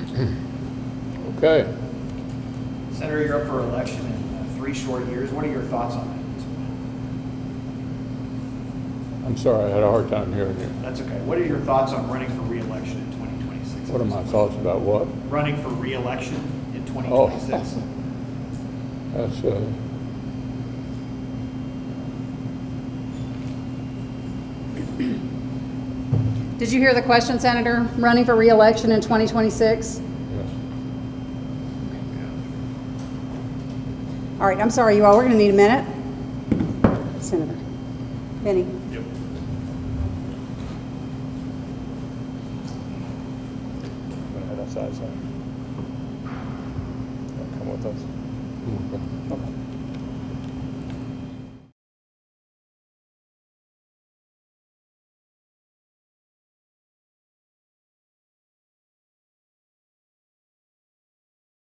Okay. Senator, you're up for election in 3 short years. What are your thoughts on that at this point? I'm sorry, I had a hard time hearing you. That's okay. What are your thoughts on running for re-election in 2026? What are my thoughts about what? Running for re-election in 2026. That's Did you hear the question, Senator? Running for re-election in 2026? yes. All right, I'm sorry, you all. We're going to need a minute. Senator Benny. Yep. I'm gonna head outside, so come with us. Okay. Okay.